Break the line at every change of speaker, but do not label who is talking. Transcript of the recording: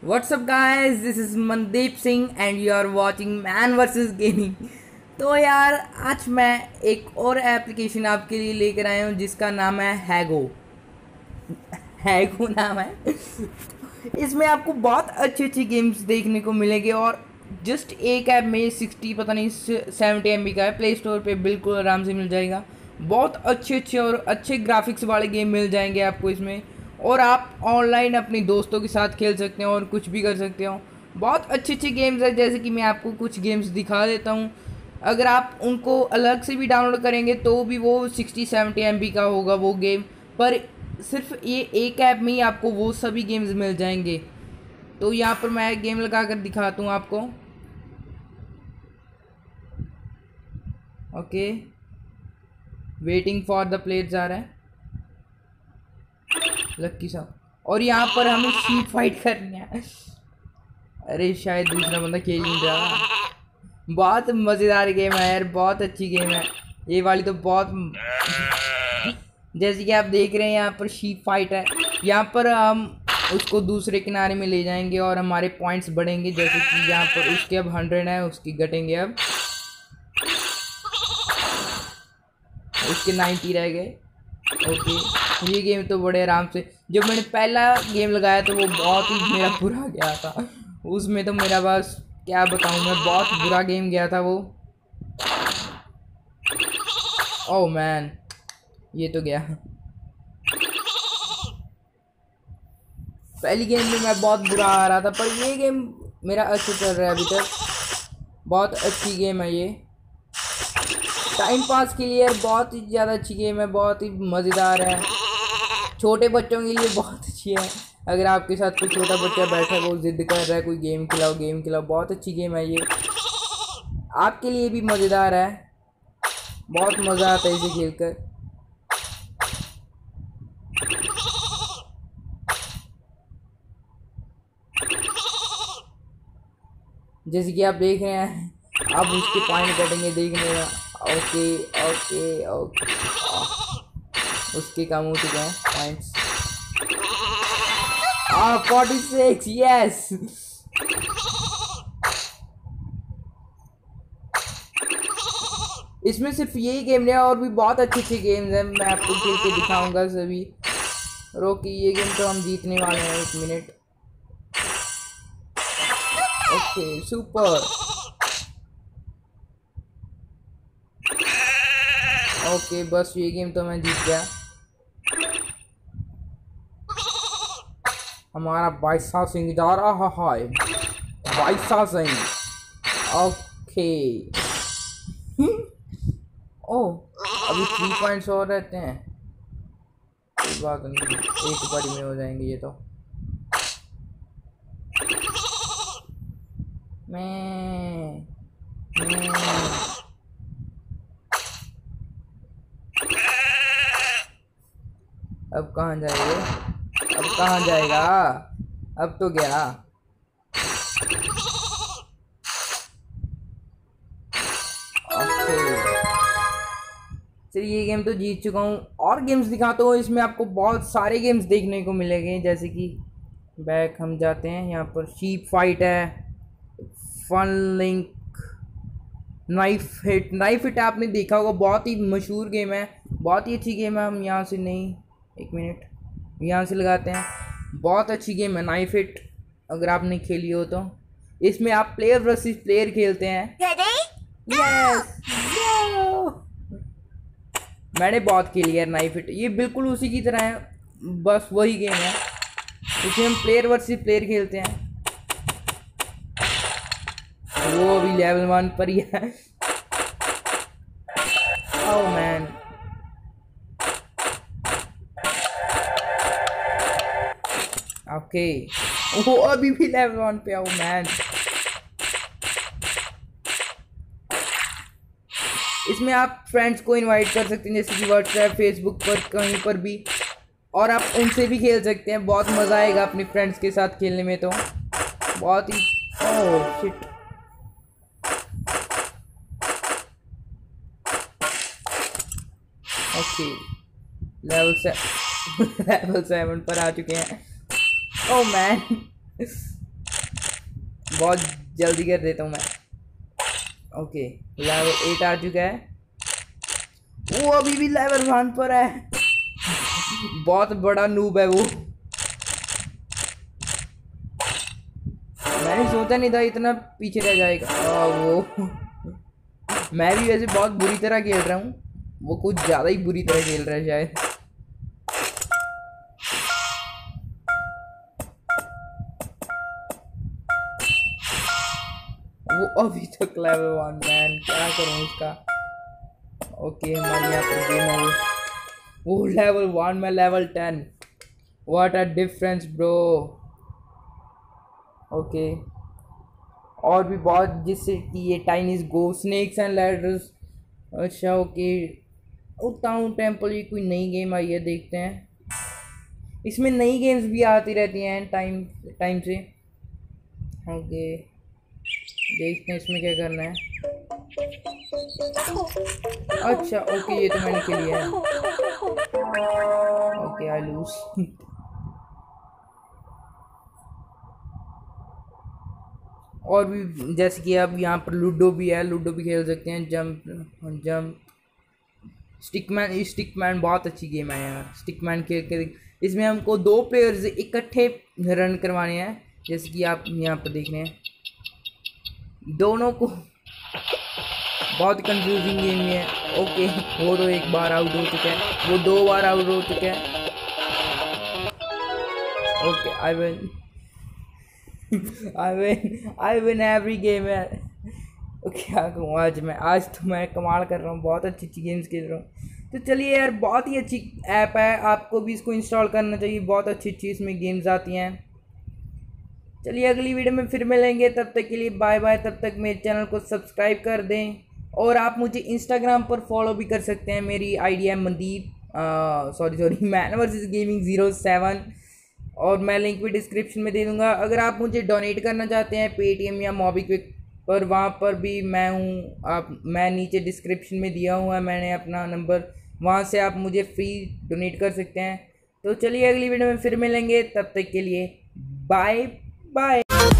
What's up guys, this is Mandeep Singh and you are watching man versus gaming. तो यार आज मैं एक और एप्लीकेशन आपके लिए लेकर आया हूँ जिसका नाम है हैगो। हैगो नाम है। इसमें आपको बहुत अच्छी अच्छी गेम्स देखने को मिलेंगे और जस्ट एक ऐप में 60 पता नहीं 70 MB का है। प्ले स्टोर पे बिल्कुल आराम से मिल जाएगा। बहुत अच्छे अच्छे और अच्छे ग्राफिक्स वाले गेम मिल जाएंगे आपको इसमें, और आप ऑनलाइन अपने दोस्तों के साथ खेल सकते हो और कुछ भी कर सकते हो। बहुत अच्छी अच्छी गेम्स है, जैसे कि मैं आपको कुछ गेम्स दिखा देता हूँ। अगर आप उनको अलग से भी डाउनलोड करेंगे तो भी वो 60-70 MB का होगा वो गेम, पर सिर्फ ये एक ऐप में ही आपको वो सभी गेम्स मिल जाएंगे। तो यहाँ पर मैं गेम लगा कर दिखाता हूँ आपको। Okay, waiting for the players आ रहा है लक्की साहब, और यहाँ पर हमें शीप फाइट करनी है। अरे शायद दूसरा बंदा खेल नहीं रहा। बहुत मज़ेदार गेम है यार, बहुत अच्छी गेम है ये वाली तो बहुत। जैसे कि आप देख रहे हैं यहाँ पर शीप फाइट है। यहाँ पर हम उसको दूसरे किनारे में ले जाएंगे और हमारे पॉइंट्स बढ़ेंगे। जैसे कि यहाँ पर उसके अब 100 है, उसकी घटेंगे अब, उसके 90 रह गए। ओके, ये गेम तो बड़े आराम से, जब मैंने पहला गेम लगाया तो वो बहुत ही मेरा बुरा गया था। उसमें तो मेरा बस क्या बताऊँ मैं, बहुत बुरा गेम गया था वो। ओह मैन, ये तो गया। पहली गेम में मैं बहुत बुरा आ रहा था, पर ये गेम मेरा अच्छा चल रहा है अभी तक। बहुत अच्छी गेम है ये, टाइम पास के लिए बहुत ही ज़्यादा अच्छी गेम है, बहुत ही मज़ेदार है। छोटे बच्चों के लिए बहुत अच्छी है। अगर आपके साथ कोई छोटा बच्चा बैठा है, वो जिद कर रहा है कोई गेम खिलाओ गेम खिलाओ, बहुत अच्छी गेम है ये। आपके लिए भी मज़ेदार है, बहुत मज़ा आता है इसे खेलकर। जैसे कि आप देख रहे हैं, अब उसके पॉइंट कटेंगे देखने में। ओके ओके ओके, उसके कम हो चुके हैं पॉइंट्स। 46, यस। इसमें सिर्फ यही गेम नहीं है, और भी बहुत अच्छी अच्छी गेम्स हैं, मैं आपको खेल के दिखाऊंगा सभी। रोकी, ये गेम तो हम जीतने वाले हैं। 1 मिनट। Okay super. ओके बस ये गेम तो मैं जीत गया। हमारा बाईसा सिंह जा रहा है, बाईसा सिंह। ओके। ओह, अभी 3 पॉइंट्स और रहते हैं, कोई बात नहीं, एक बारी में हो जाएंगे ये तो। मैं अब कहाँ जाएगा, अब कहाँ जाएगा, अब तो गया। चलिए, ये गेम तो जीत चुका हूँ। और गेम्स दिखाता हूँ, इसमें आपको बहुत सारे गेम्स देखने को मिलेंगे। जैसे कि बैक हम जाते हैं, यहाँ पर शीप फाइट है, फन लिंक, नाइफ हिट आपने देखा होगा, बहुत ही मशहूर गेम है, बहुत ही अच्छी गेम है। हम यहाँ से नहीं, 1 मिनट, यहाँ से लगाते हैं। बहुत अच्छी गेम है नाइफ हिट, अगर आपने खेली हो तो। इसमें आप प्लेयर वर्सेस प्लेयर खेलते हैं। यस, मैंने बहुत खेली है नाइफ हिट, ये बिल्कुल उसी की तरह है, बस वही गेम है। इसमें हम प्लेयर वर्सेस प्लेयर खेलते हैं। वो अभी लेवल 1 पर ही है। ओह मैन, ओके, वो अभी भी लेवल 1 पे। ओह मैन, इसमें आप फ्रेंड्स को इनवाइट कर सकते हैं, जैसे कि व्हाट्सएप, फेसबुक पर, कहीं पर भी, और आप उनसे भी खेल सकते हैं। बहुत मज़ा आएगा अपने फ्रेंड्स के साथ खेलने में तो, बहुत ही। ओह शिट, ओके, लेवल 7 पर आ चुके हैं। ओह मैन, बहुत जल्दी कर देता हूँ मैं। ओके लेवल 8 आ चुका है। वो अभी भी लेवल 1 पर है। बहुत बड़ा नूब है वो। मैंने सोचा नहीं था इतना पीछे रह जाएगा। वो मैं भी वैसे बहुत बुरी तरह खेल रहा हूँ, वो कुछ ज़्यादा ही बुरी तरह खेल रहा है शायद। वो अभी तक लेवल 1 मैन, क्या करूँ इसका। ओके हमारे यहाँ पर गेम है वो लेवल 1 में level 10। What a difference bro. Okay और भी बहुत, जिससे कि ये tinies go snakes and ladders. अच्छा ओके टाउन टेम्पल, ये कोई नई गेम आई है, देखते हैं। इसमें नई गेम्स भी आती रहती हैं टाइम टाइम से। ओके देखते हैं इसमें क्या करना है। अच्छा ओके ये तो मैंने खेल लिया है। Okay I lose. और भी जैसे कि अब यहाँ पर लूडो भी है, लूडो भी खेल सकते हैं। जंप जंप स्टिकमैन बहुत अच्छी गेम है यार। स्टिकमैन खेल के इसमें हमको 2 प्लेयर्स इकट्ठे रन करवाने हैं, जैसे कि आप यहाँ पर देख रहे हैं। दोनों को बहुत कंफ्यूजिंग गेम है। ओके वो तो एक बार आउट हो चुका है, वो 2 बार आउट हो चुका है। Okay I win I win every game है। क्या कहूँ आज तो मैं कमाल कर रहा हूँ, बहुत अच्छी अच्छी गेम्स खेल रहा हूँ। तो चलिए यार, बहुत ही अच्छी ऐप है, आपको भी इसको इंस्टॉल करना चाहिए। बहुत अच्छी अच्छी इसमें गेम्स आती हैं। चलिए अगली वीडियो में फिर मिलेंगे, तब तक के लिए बाय बाय। तब तक मेरे चैनल को सब्सक्राइब कर दें और आप मुझे इंस्टाग्राम पर फॉलो भी कर सकते हैं। मेरी आईडी है Mandeep sorry man versus gaming 07 और मैं लिंक भी डिस्क्रिप्शन में दे दूंगा। अगर आप मुझे डोनेट करना चाहते हैं पेटीएम या मोबीक्विक पर, वहाँ पर भी मैं हूँ। मैं नीचे डिस्क्रिप्शन में दिया हुआ है मैंने अपना नंबर, वहाँ से आप मुझे फ्री डोनेट कर सकते हैं। तो चलिए अगली वीडियो में फिर मिलेंगे, तब तक के लिए बाय बाय।